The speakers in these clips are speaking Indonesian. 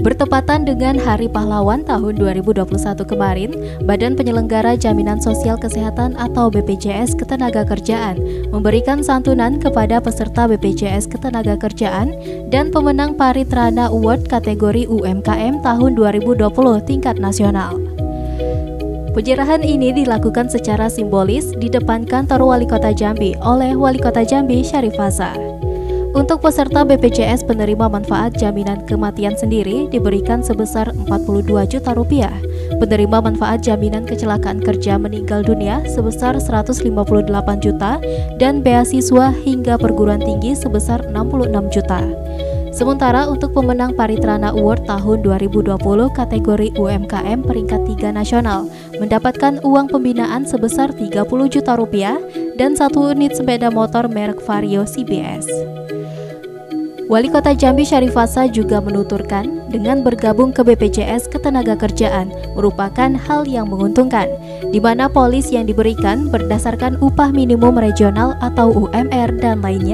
Bertepatan dengan Hari Pahlawan tahun 2021 kemarin, Badan Penyelenggara Jaminan Sosial Kesehatan atau BPJS Ketenagakerjaan memberikan santunan kepada peserta BPJS Ketenagakerjaan dan pemenang Paritrana Award kategori UMKM tahun 2020 tingkat nasional. Penyerahan ini dilakukan secara simbolis di depan kantor Wali Kota Jambi oleh Wali Kota Jambi Syarif Hasan. Untuk peserta BPJS penerima manfaat jaminan kematian sendiri diberikan sebesar Rp42 juta, penerima manfaat jaminan kecelakaan kerja meninggal dunia sebesar Rp158 juta, dan beasiswa hingga perguruan tinggi sebesar Rp66 juta. Sementara untuk pemenang Paritrana Award tahun 2020 kategori UMKM peringkat 3 nasional mendapatkan uang pembinaan sebesar Rp30 juta dan 1 unit sepeda motor merek Vario CBS. Wali Kota Jambi Syarif Hasan juga menuturkan dengan bergabung ke BPJS Ketenagakerjaan merupakan hal yang menguntungkan, di mana polis yang diberikan berdasarkan upah minimum regional atau UMR dan lainnya.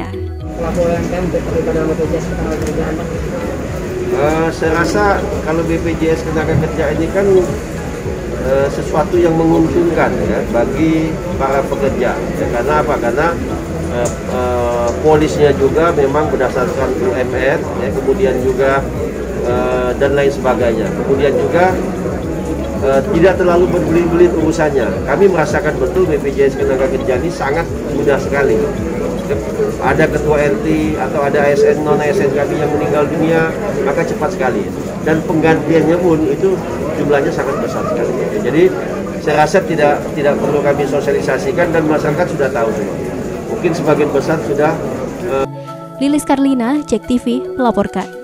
Saya rasa kalau BPJS Ketenagakerjaan ini kan sesuatu yang menguntungkan ya, bagi para pekerja. Ya, karena apa? Karena polisnya juga memang berdasarkan UMR, ya, kemudian juga dan lain sebagainya. Kemudian juga tidak terlalu berbelit-belit urusannya. Kami merasakan betul BPJS Ketenagakerjaan ini sangat mudah sekali. Ada ketua RT atau ada ASN non-ASN kami yang meninggal dunia, maka cepat sekali. Dan penggantiannya pun itu jumlahnya sangat besar sekali. Jadi saya rasa tidak perlu kami sosialisasikan dan masyarakat sudah tahu semua. Mungkin sebagian besar sudah. Lilis Karlina, JEK TV, melaporkan.